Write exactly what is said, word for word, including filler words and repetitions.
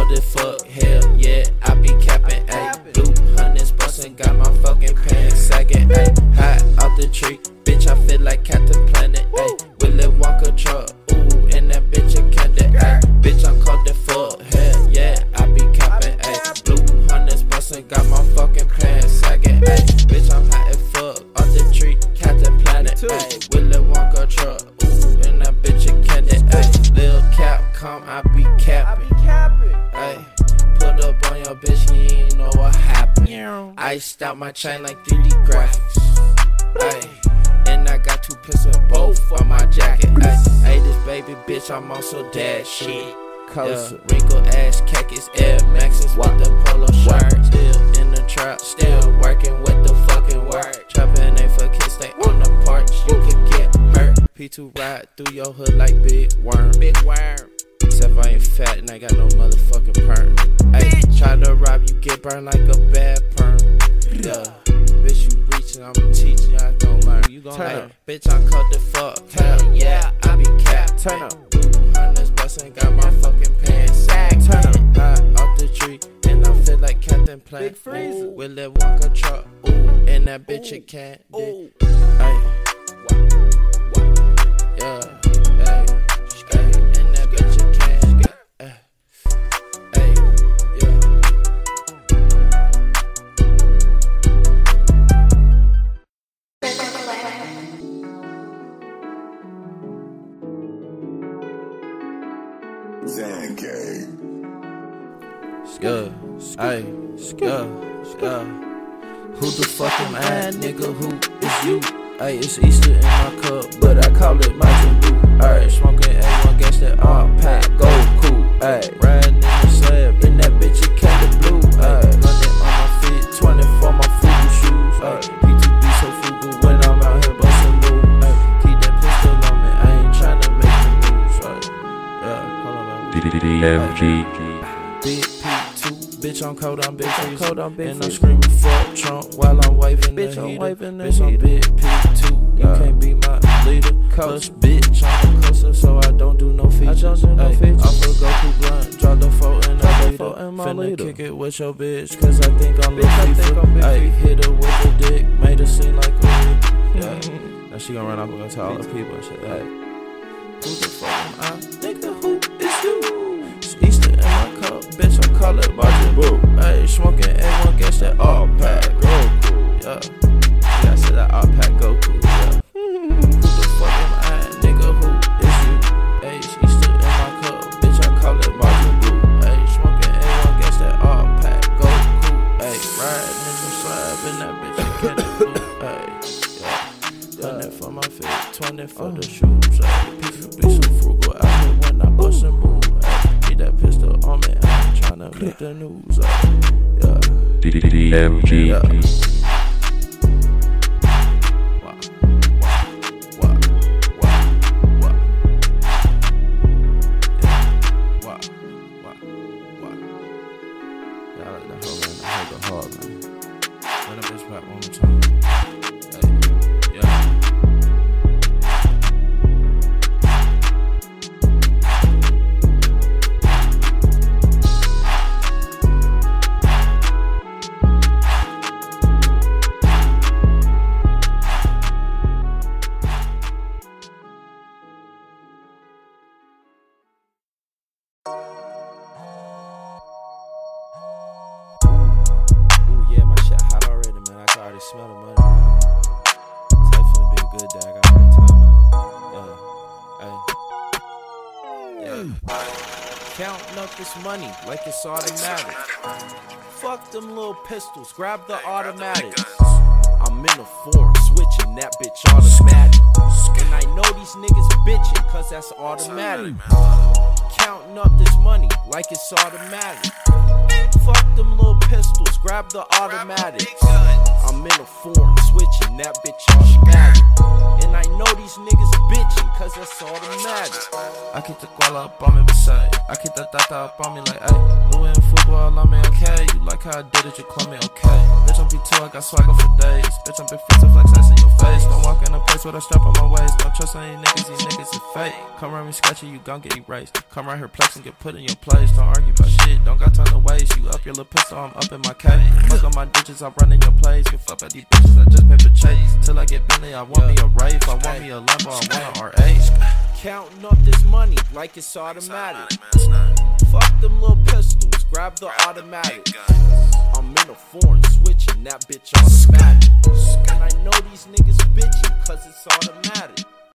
called it fuck, hell yeah, I be capping, ayy. Blue hundreds bustin', got my fucking pants sagging, ayy. High out the tree, bitch, I feel like Captain Planet, ayy. Willy Wonka truck, ooh, and that bitch a candy, ayy. Bitch, I called it fuck, hell yeah, I be capping, ayy. Blue hundreds bustin', got my fucking pants sagging, ayy. Bitch, I'm hot as fuck, out the tree, Captain Planet, ayy. Willy Wonka truck, ooh, and that bitch a candy, ayy. Lil Cap, come, I be capping. Ay, put up on your bitch, he ain't know what happened. Iced out my chain like three D graphics. Ay, and I got two pistols both on my jacket. Ay, ay, this baby bitch, I'm also dad shit. Yeah, wrinkle ass khakis, Air Maxes with the polo shirt. Still in the trap, still working with the fucking work. Trapping ain't for kids, stay on the porch, you could get hurt. P two ride through your hood like Big Worm. Big Worm. Except I ain't fat and I got no motherfucking perm. Ayy, try to rob you, get burned like a bad perm. Yeah, bitch, you reaching, I'm teaching, I gon' learn. You gon' learn. Bitch, I cut the fuck. Hell yeah, I be capped. Turn up. Hundreds bustin', got my fucking pants sagged. Turn up. High off the tree, and I feel like Captain Planet. Big Freezer. With that Wonka truck, ooh, and that bitch a candy. Ayy, yeah. Yeah, ayy, yeah, yeah. Who the fuck am I, nigga? Who is you? Ayy, it's Easter in my cup, but I call it Mountain Dew. Ayy, smoking A one gas that all pack, go cool. Ayy, riding in the slab, in that bitch it candy blue. Ayy, hundred on my feet, twenty for my fugu shoes. Ayy, P two B so fugu when I'm out here bustin' loot. Ayy, keep that pistol on me, I ain't tryna make the news. Ayy, yeah, hold on, man. D M G. Big P two, bitch, I'm cold, I'm big, I'm cold, I'm big, and I'm screaming fuck Trump while I'm waving the heater. I'm waving the bitch, I'm big P two, you yeah. Can't be my leader. Cause bitch, I'm a closer, so I don't do no features. I don't do no features. I'm a Goku blunt, drop the four in the leader. Finna leader. Kick it with your bitch, cause I think I'm Lil FIFA. Ayy, hit her with the dick, made her seem like a bitch. Yeah, now she gon' run off and go tell all the people and shit. Ayy, who the fuck am I? Nigga, who is you? It's Easter in my cup, bitch, I call it Mountain Dew. Ayy, smoking A one gas that all pack, Goku, yeah. Yeah, I said that all pack, Goku, yeah. Who the fuck am I, nigga, who is you? Ayy, it's Easter in my cup, bitch, I call it Mountain Dew. Ayy, smoking A one gas that all pack, Goku. Ayy, riding in the slab, and that bitch, I can't blue. Ayy, yeah. Hundred for my feet, twenty for the shoes. Ayy, people be so frugal out here when I bust and move. That pistol on me, I'm tryna make the news up. Yeah. D M G. Yeah. What? What? What? What? Yeah. What? What? What? Yeah, I like the whole man. I heard the hard man. Run up this rap one more time. Hey. Yeah. Smell the money, man. It's definitely been a good day. I got a good time, man. Yeah. Hey. Yeah. Counting up this money like it's automatic. Fuck them little pistols, grab the automatics. I'm in a form, switching that bitch automatic. And I know these niggas bitching, cause that's automatic. Counting up this money like it's automatic. Fuck them little pistols, grab the automatics. I'm in a form, switching that bitch automatic. And I know these niggas bitching, cause that's automatic. I keep the guala up on me beside. I keep the tata up on me like, ayy, Louis in football, I'm in K. You like how I did it, you call me okay. Bitch, I'm P two, I got swagger for days. Bitch, I'm big fist and flex ass in your face. Don't walk in a place with a strap on my waist. Don't trust any niggas, these niggas is fake. Come around me scratchy, you gon' get erased. Come around here flex and get put in your place. Don't argue about shit, don't got time to waste. You up your little pistol, I'm up in my cave. Fuck on my ditches, I run in your place. Give fuck at these bitches, I just paper chase. Till I get Bentley, I want me a Wraith. I want me a Lambo, I want an R eight. Counting up this money like it's automatic. Fuck them little pistols, grab the automatic. I'm in a foreign switching, that bitch automatic. And I know these niggas bitching cause it's automatic.